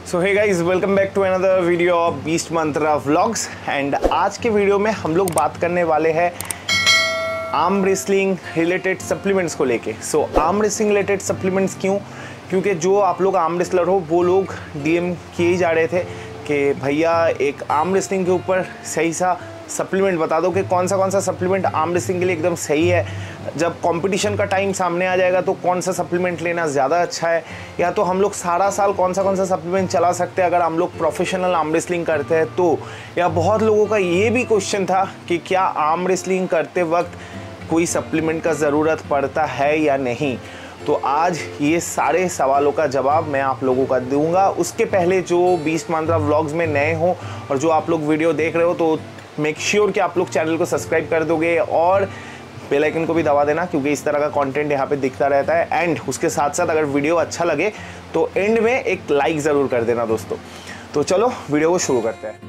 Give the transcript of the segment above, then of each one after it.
So hey guys, welcome back to another video of beast mantra vlogs. And आज के video में हम लोग बात करने वाले हैं आर्म रेसलिंग रिलेटेड सप्लीमेंट्स को लेके। So arm wrestling related supplements क्यों? क्योंकि जो आप लोग आर्म रेसलर हो वो लोग डीएम किए ही जा रहे थे कि भैया एक आर्म रेसलिंग के ऊपर सही सा सप्लीमेंट बता दो कि कौन सा सप्लीमेंट आर्म रेसलिंग के लिए एकदम सही है। जब कंपटीशन का टाइम सामने आ जाएगा तो कौन सा सप्लीमेंट लेना ज़्यादा अच्छा है, या तो हम लोग सारा साल कौन सा सप्लीमेंट चला सकते हैं अगर हम लोग प्रोफेशनल आर्म रेसलिंग करते हैं तो। या बहुत लोगों का ये भी क्वेश्चन था कि क्या आर्म रेसलिंग करते वक्त कोई सप्लीमेंट का ज़रूरत पड़ता है या नहीं। तो आज ये सारे सवालों का जवाब मैं आप लोगों का दूंगा। उसके पहले जो बीस्ट मंत्रा व्लॉग्स में नए हो और जो आप लोग वीडियो देख रहे हो तो मेक श्योर कि आप लोग चैनल को सब्सक्राइब कर दोगे और बेल आइकन को भी दबा देना, क्योंकि इस तरह का कंटेंट यहाँ पे दिखता रहता है। एंड उसके साथ साथ अगर वीडियो अच्छा लगे तो एंड में एक लाइक ज़रूर कर देना दोस्तों। तो चलो वीडियो को शुरू करते हैं।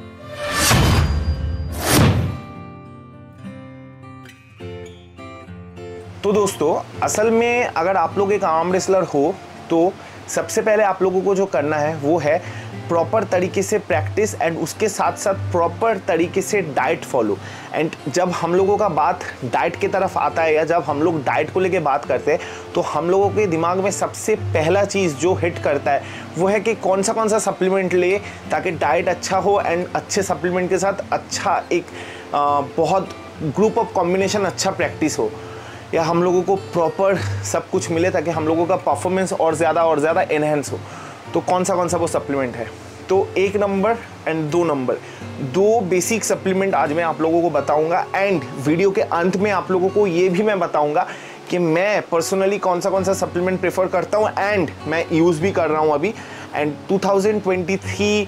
तो दोस्तों असल में अगर आप लोग एक आर्म रेसलर हो तो सबसे पहले आप लोगों को जो करना है वो है प्रॉपर तरीके से प्रैक्टिस एंड उसके साथ साथ प्रॉपर तरीके से डाइट फॉलो। एंड जब हम लोगों का बात डाइट की तरफ आता है या जब हम लोग डाइट को लेके बात करते हैं तो हम लोगों के दिमाग में सबसे पहला चीज़ जो हिट करता है वो है कि कौन सा सप्लीमेंट ले ताकि डाइट अच्छा हो एंड अच्छे सप्लीमेंट के साथ अच्छा एक बहुत ग्रुप ऑफ कॉम्बिनेशन अच्छा प्रैक्टिस हो, या हम लोगों को प्रॉपर सब कुछ मिले ताकि हम लोगों का परफॉर्मेंस और ज़्यादा एनहेंस हो। तो कौन सा वो सप्लीमेंट है? तो 1 number and 2 number, 2 basic supplement आज मैं आप लोगों को बताऊंगा। एंड वीडियो के अंत में आप लोगों को ये भी मैं बताऊंगा कि मैं पर्सनली कौन सा सप्लीमेंट प्रेफर करता हूँ एंड मैं यूज़ भी कर रहा हूँ अभी। एंड 2023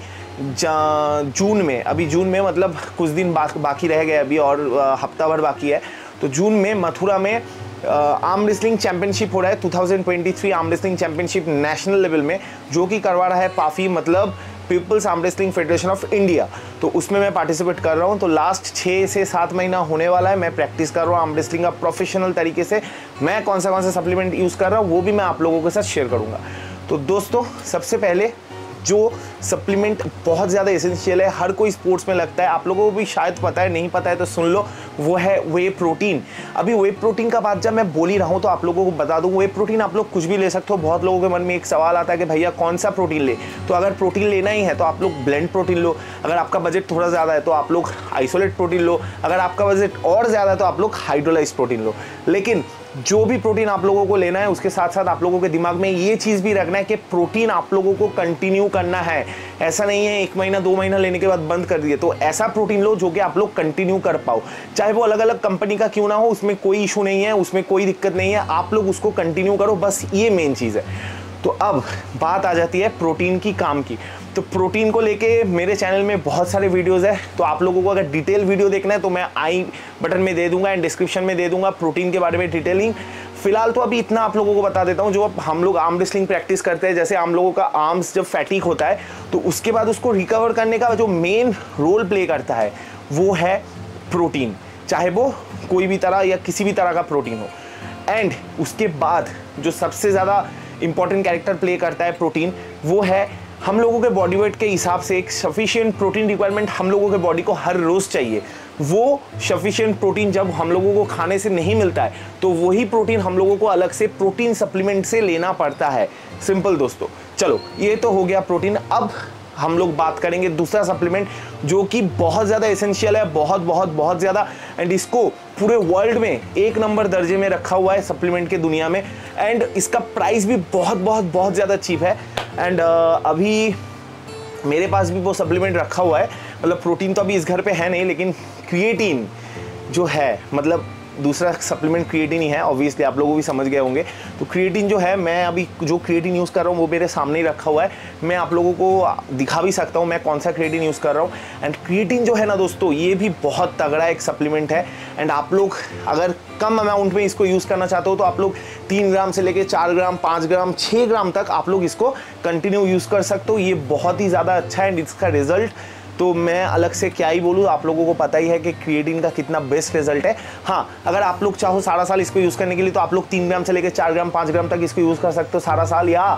जून में मतलब कुछ दिन बाकी रह गए अभी और हफ्ता भर बाकी है। तो जून में मथुरा में आर्म रेसलिंग चैंपियनशिप हो रहा है, 2023 arm wrestling championship national level में, जो कि करवा रहा है पाफी मतलब people's arm wrestling federation of India. तो उसमें मैं पार्टिसिपेट कर रहा हूँ। तो लास्ट 6 से 7 महीना होने वाला है, मैं प्रैक्टिस कर रहा हूँ आर्म रेसलिंग का प्रोफेशनल तरीके से। मैं कौन सा सप्लीमेंट यूज़ कर रहा हूँ वो भी मैं आप लोगों के साथ शेयर करूँगा। तो दोस्तों सबसे पहले जो सप्लीमेंट बहुत ज़्यादा एसेंशियल है, हर कोई स्पोर्ट्स में लगता है, आप लोगों को भी शायद पता है, नहीं पता है तो सुन लो, वो है वे प्रोटीन। अभी वे प्रोटीन का बात जब मैं बोल ही रहा हूँ तो आप लोगों को बता दूँ, वे प्रोटीन आप लोग कुछ भी ले सकते हो। बहुत लोगों के मन में एक सवाल आता है कि भैया कौन सा प्रोटीन ले। तो अगर प्रोटीन लेना ही है तो आप लोग ब्लेंड प्रोटीन लो, अगर आपका बजट थोड़ा ज़्यादा है तो आप लोग आइसोलेट प्रोटीन लो, अगर आपका बजट और ज़्यादा है तो आप लोग हाइड्रोलाइज प्रोटीन लो। लेकिन जो भी प्रोटीन आप लोगों को लेना है उसके साथ साथ आप लोगों के दिमाग में ये चीज़ भी रखना है कि प्रोटीन आप लोगों को कंटिन्यू करना है। ऐसा नहीं है 1 महीना 2 महीना लेने के बाद बंद कर दिए। तो ऐसा प्रोटीन लो जो कि आप लोग कंटिन्यू कर पाओ, चाहे वो अलग अलग कंपनी का क्यों ना हो, उसमें कोई इशू नहीं है, उसमें कोई दिक्कत नहीं है, आप लोग उसको कंटिन्यू करो, बस ये मेन चीज़ है। तो अब बात आ जाती है प्रोटीन की काम की। तो प्रोटीन को लेके मेरे चैनल में बहुत सारे वीडियोस है, तो आप लोगों को अगर डिटेल वीडियो देखना है तो मैं आई बटन में दे दूंगा एंड डिस्क्रिप्शन में दे दूंगा प्रोटीन के बारे में डिटेलिंग। फिलहाल तो अभी इतना आप लोगों को बता देता हूँ, जो हम लोग आर्म रेसलिंग प्रैक्टिस करते हैं, जैसे हम लोगों का आर्म्स जब फैटिक होता है तो उसके बाद उसको रिकवर करने का जो मेन रोल प्ले करता है वो है प्रोटीन, चाहे वो कोई भी तरह या किसी भी तरह का प्रोटीन हो। एंड उसके बाद जो सबसे ज़्यादा इंपॉर्टेंट कैरेक्टर प्ले करता है प्रोटीन, वो है हम लोगों के बॉडी वेट के हिसाब से एक सफिशिएंट प्रोटीन रिक्वायरमेंट हम लोगों के बॉडी को हर रोज़ चाहिए। वो सफिशिएंट प्रोटीन जब हम लोगों को खाने से नहीं मिलता है तो वही प्रोटीन हम लोगों को अलग से प्रोटीन सप्लीमेंट से लेना पड़ता है। सिंपल दोस्तों। चलो ये तो हो गया प्रोटीन। अब हम लोग बात करेंगे दूसरा सप्लीमेंट जो कि बहुत ज़्यादा एसेंशियल है, बहुत ज़्यादा, एंड इसको पूरे वर्ल्ड में 1 नंबर दर्जे में रखा हुआ है सप्लीमेंट के दुनिया में। एंड इसका प्राइस भी बहुत ज़्यादा चीप है। एंड अभी मेरे पास भी वो सप्लीमेंट रखा हुआ है, मतलब प्रोटीन तो अभी इस घर पे है नहीं, लेकिन क्रिएटिन जो है, मतलब दूसरा सप्लीमेंट क्रिएटिन ही है, ऑब्वियसली आप लोग भी समझ गए होंगे। तो क्रिएटिन जो है, मैं अभी जो क्रिएटिन यूज़ कर रहा हूँ वो मेरे सामने ही रखा हुआ है, मैं आप लोगों को दिखा भी सकता हूँ मैं कौन सा क्रिएटिन यूज़ कर रहा हूँ। एंड क्रिएटिन जो है ना दोस्तों, ये भी बहुत तगड़ा एक सप्लीमेंट है। एंड आप लोग अगर कम अमाउंट में इसको यूज़ करना चाहते हो तो आप लोग 3 ग्राम से लेके 4 ग्राम 5 ग्राम 6 ग्राम तक आप लोग इसको कंटिन्यू यूज़ कर सकते हो। ये बहुत ही ज़्यादा अच्छा है एंड इसका रिजल्ट तो मैं अलग से क्या ही बोलूँ, आप लोगों को पता ही है कि क्रिएटिन का कितना बेस्ट रिजल्ट है। हाँ, अगर आप लोग चाहो सारा साल इसको यूज़ करने के लिए तो आप लोग 3 ग्राम से लेकर 4 ग्राम 5 ग्राम तक इसको यूज़ कर सकते हो सारा साल, या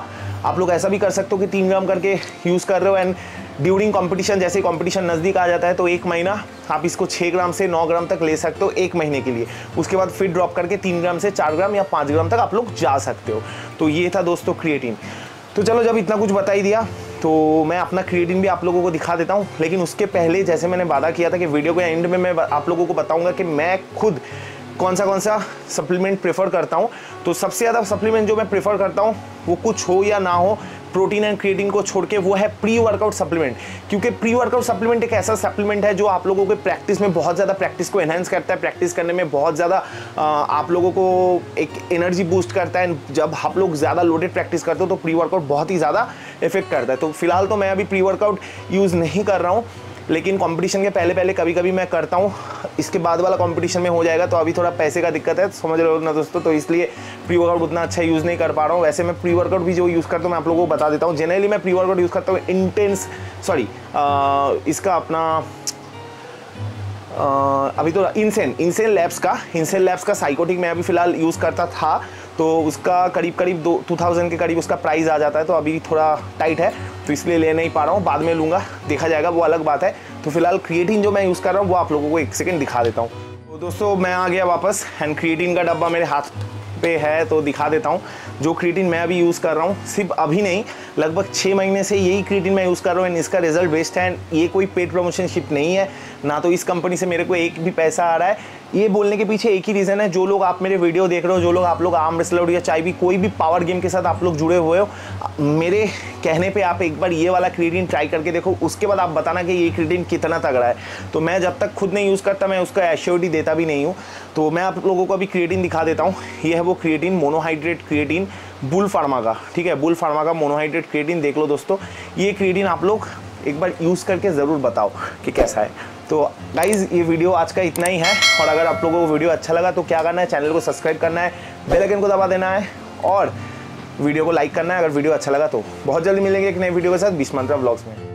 आप लोग ऐसा भी कर सकते हो कि 3 ग्राम करके यूज़ कर रहे हो एंड ड्यूरिंग कंपटीशन, जैसे कंपटीशन नज़दीक आ जाता है तो 1 महीना आप इसको 6 ग्राम से 9 ग्राम तक ले सकते हो 1 महीने के लिए। उसके बाद फिर ड्रॉप करके 3 ग्राम से 4 ग्राम या 5 ग्राम तक आप लोग जा सकते हो। तो ये था दोस्तों क्रिएटिन। तो चलो जब इतना कुछ बता ही दिया तो मैं अपना क्रिएटिन भी आप लोगों को दिखा देता हूँ। लेकिन उसके पहले जैसे मैंने वादा किया था कि वीडियो के एंड में मैं आप लोगों को बताऊँगा कि मैं खुद कौन सा सप्लीमेंट प्रेफर करता हूँ। तो सबसे ज़्यादा सप्लीमेंट जो मैं प्रेफर करता हूँ वो कुछ हो या ना हो, प्रोटीन एंड क्रिएटिन को छोड़ के, वो है प्री वर्कआउट सप्लीमेंट। क्योंकि प्री वर्कआउट सप्लीमेंट एक ऐसा सप्लीमेंट है जो आप लोगों के प्रैक्टिस में बहुत ज़्यादा, प्रैक्टिस को एनहांस करता है, प्रैक्टिस करने में बहुत ज़्यादा आप लोगों को एक एनर्जी बूस्ट करता है। जब आप लोग ज़्यादा लोडेड प्रैक्टिस करते हो तो प्री वर्कआउट बहुत ही ज़्यादा इफेक्ट करता है। तो फिलहाल तो मैं अभी प्री वर्कआउट यूज़ नहीं कर रहा हूँ, लेकिन कंपटीशन के पहले कभी कभी मैं करता हूँ। इसके बाद वाला कंपटीशन में हो जाएगा, तो अभी थोड़ा पैसे का दिक्कत है, समझ रहे हो ना दोस्तों, तो इसलिए प्री वर्कआउट उतना अच्छा यूज़ नहीं कर पा रहा हूँ। वैसे मैं प्री वर्कआउट भी जो यूज़ करता हूँ मैं आप लोगों को बता देता हूँ। जनरली मैं प्री वर्कआउट यूज़ करता हूँ इसका अपना अभी तो इंसेन लैब्स का साइकोटिक मैं अभी फ़िलहाल यूज़ करता था, तो उसका करीब 2000 के करीब उसका प्राइस आ जाता है। तो अभी थोड़ा टाइट है तो इसलिए ले नहीं पा रहा हूँ, बाद में लूँगा, देखा जाएगा, वो अलग बात है। तो फिलहाल क्रिएटिन जो मैं यूज़ कर रहा हूँ वो आप लोगों को 1 सेकंड दिखा देता हूँ। तो दोस्तों मैं आ गया वापस एंड क्रिएटिन का डब्बा मेरे हाथ पे है, तो दिखा देता हूँ। जो क्रिएटिन मैं अभी यूज़ कर रहा हूँ, सिर्फ अभी नहीं, लगभग 6 महीने से यही क्रिएटिन मैं यूज़ कर रहा हूँ एंड इसका रिजल्ट बेस्ट है। एंड ये कोई पेड प्रमोशनशिप नहीं है, ना तो इस कंपनी से मेरे को एक भी पैसा आ रहा है। ये बोलने के पीछे एक ही रीज़न है, जो लोग आप मेरे वीडियो देख रहे हो, जो लोग आप लोग आर्म रेसलर या चाहे भी कोई भी पावर गेम के साथ आप लोग जुड़े हुए हो, मेरे कहने पे आप एक बार ये वाला क्रिएटिन ट्राई करके देखो, उसके बाद आप बताना कि ये क्रिएटिन कितना तगड़ा है। तो मैं जब तक खुद नहीं यूज़ करता मैं उसका एश्योरिटी देता भी नहीं हूँ। तो मैं आप लोगों को अभी क्रिएटिन दिखा देता हूँ। ये है वो creatine, monohydrate creatine bull pharma का, ठीक है, बुल फार्मा का मोनोहाइड्रेट क्रिएटिन। देख लो दोस्तों, ये क्रिएटिन आप लोग एक बार यूज़ करके ज़रूर बताओ कि कैसा है। तो गाइज़ ये वीडियो आज का इतना ही है, और अगर आप लोगों को वीडियो अच्छा लगा तो क्या करना है, चैनल को सब्सक्राइब करना है, बेल आइकन को दबा देना है और वीडियो को लाइक करना है अगर वीडियो अच्छा लगा तो। बहुत जल्दी मिलेंगे एक नए वीडियो के साथ बीस मंत्रा व्लॉग्स में।